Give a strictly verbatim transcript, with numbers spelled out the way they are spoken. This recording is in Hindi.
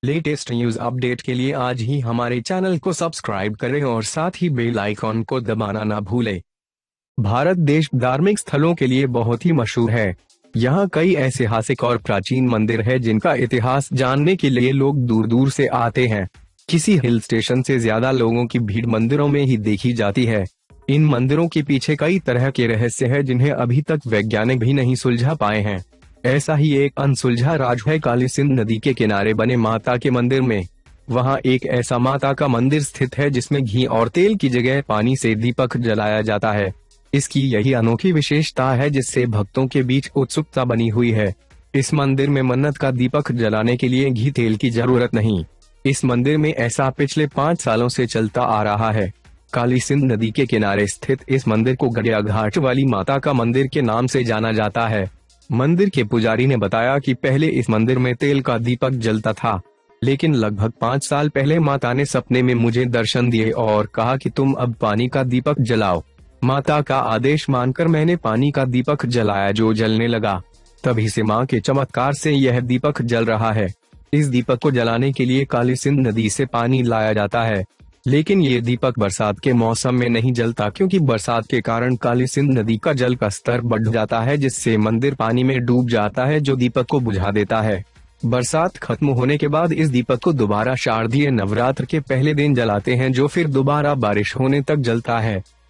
लेटेस्ट न्यूज अपडेट के लिए आज ही हमारे चैनल को सब्सक्राइब करें और साथ ही बेल आइकॉन को दबाना ना भूलें। भारत देश धार्मिक स्थलों के लिए बहुत ही मशहूर है। यहाँ कई ऐतिहासिक और प्राचीन मंदिर है जिनका इतिहास जानने के लिए लोग दूर दूर से आते हैं। किसी हिल स्टेशन से ज्यादा लोगों की भीड़ मंदिरों में ही देखी जाती है। इन मंदिरों के पीछे कई तरह के रहस्य हैं जिन्हें अभी तक वैज्ञानिक भी नहीं सुलझा पाए हैं। ऐसा ही एक अनसुलझा राज है कालीसिंध नदी के किनारे बने माता के मंदिर में। वहाँ एक ऐसा माता का मंदिर स्थित है जिसमें घी और तेल की जगह पानी से दीपक जलाया जाता है। इसकी यही अनोखी विशेषता है जिससे भक्तों के बीच उत्सुकता बनी हुई है। इस मंदिर में मन्नत का दीपक जलाने के लिए घी तेल की जरूरत नहीं। इस मंदिर में ऐसा पिछले पाँच सालों से चलता आ रहा है। कालीसिंध नदी के किनारे स्थित इस मंदिर को गड़िया घाट वाली माता का मंदिर के नाम से जाना जाता है। मंदिर के पुजारी ने बताया कि पहले इस मंदिर में तेल का दीपक जलता था, लेकिन लगभग पाँच साल पहले माता ने सपने में मुझे दर्शन दिए और कहा कि तुम अब पानी का दीपक जलाओ। माता का आदेश मानकर मैंने पानी का दीपक जलाया जो जलने लगा। तभी से मां के चमत्कार से यह दीपक जल रहा है। इस दीपक को जलाने के लिए कालीसिंध नदी से पानी लाया जाता है, लेकिन ये दीपक बरसात के मौसम में नहीं जलता क्योंकि बरसात के कारण कालीसिंध नदी का जल का स्तर बढ़ जाता है जिससे मंदिर पानी में डूब जाता है जो दीपक को बुझा देता है। बरसात खत्म होने के बाद इस दीपक को दोबारा शारदीय नवरात्र के पहले दिन जलाते हैं जो फिर दोबारा बारिश होने तक जलता है।